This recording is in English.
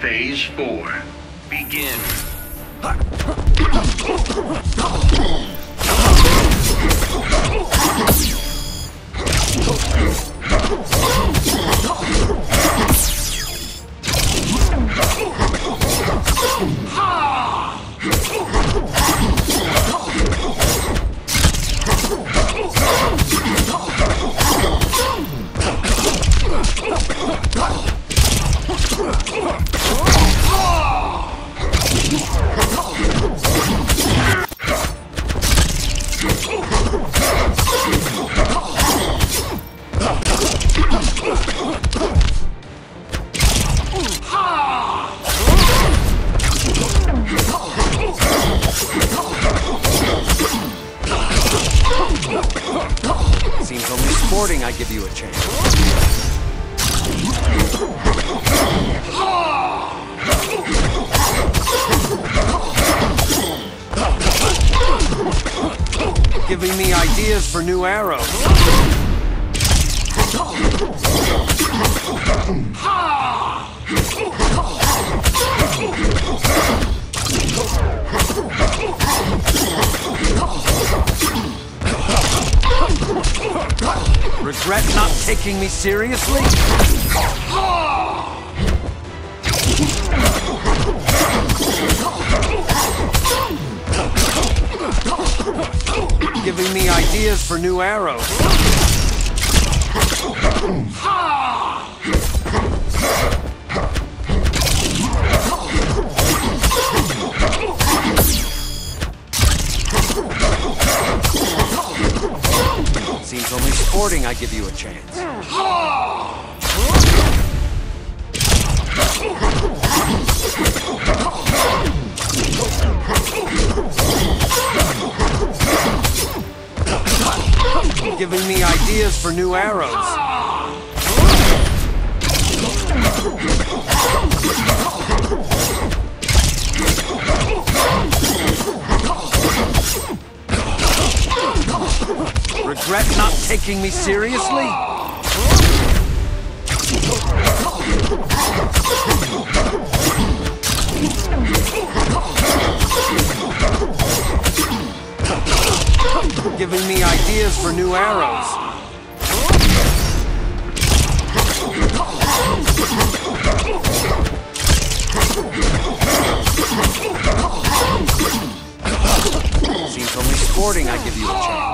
Phase 4. Begin. Seems only sporting I give you a chance. Giving me ideas for new arrows. Regret not taking me seriously? Giving me ideas for new arrows. Seems only sporting I give you a chance. Giving me ideas for new arrows. Regret not taking me seriously? Giving me ideas for new arrows. Seems only sporting I give you a chance.